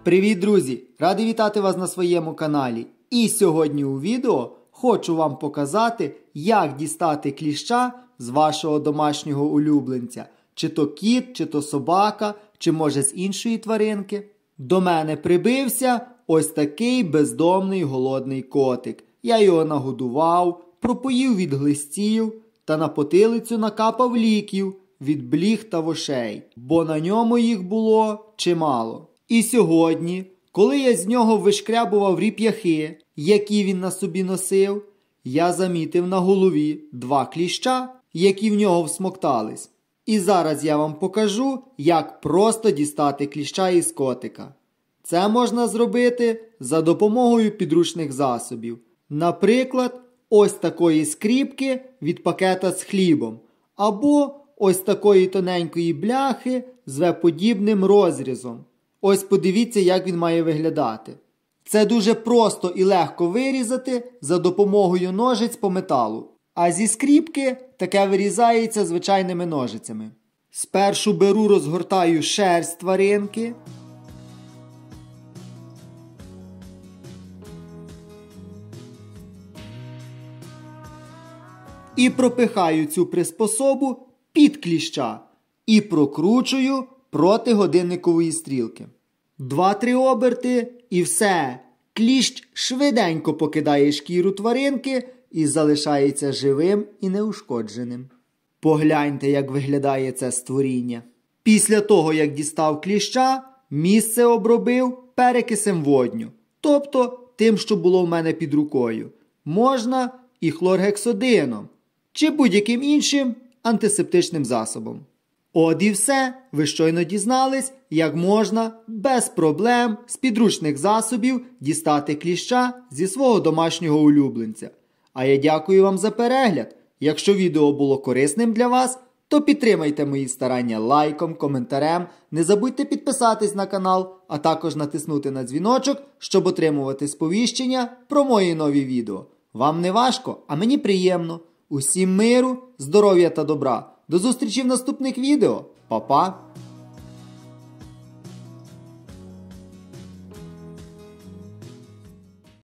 Привіт, друзі! Радий вітати вас на своєму каналі. І сьогодні у відео хочу вам показати, як дістати кліща з вашого домашнього улюбленця. Чи то кіт, чи то собака, чи може з іншої тваринки. До мене прибився ось такий бездомний голодний котик. Я його нагодував, пропоїв від глистів та на потилицю накапав ліків від бліг та вошей, бо на ньому їх було чимало. І сьогодні, коли я з нього вишкрябував ріп'яхи, які він на собі носив, я замітив на голові 2 кліща, які в нього всмоктались. І зараз я вам покажу, як просто дістати кліща із котика. Це можна зробити за допомогою підручних засобів. Наприклад, ось такої скріпки від пакета з хлібом. Або ось такої тоненької бляхи з V-подібним розрізом. Ось подивіться, як він має виглядати. Це дуже просто і легко вирізати за допомогою ножиць по металу. А зі скріпки таке вирізається звичайними ножицями. Спершу беру, розгортаю шерсть тваринки. І пропихаю цю приспособу під кліща. І прокручую проти годинникової стрілки. 2-3 оберти і все. Кліщ швиденько покидає шкіру тваринки і залишається живим і неушкодженим. Погляньте, як виглядає це створіння. Після того, як дістав кліща, місце обробив перекисем водню. Тобто тим, що було в мене під рукою. Можна і хлоргексидином, чи будь-яким іншим антисептичним засобом. От і все, ви щойно дізнались, як можна без проблем з підручних засобів дістати кліща зі свого домашнього улюбленця. А я дякую вам за перегляд. Якщо відео було корисним для вас, то підтримайте мої старання лайком, коментарем, не забудьте підписатись на канал, а також натиснути на дзвіночок, щоб отримувати сповіщення про мої нові відео. Вам не важко, а мені приємно. Усім миру, здоров'я та добра. До зустрічі в наступних відео. Па-па!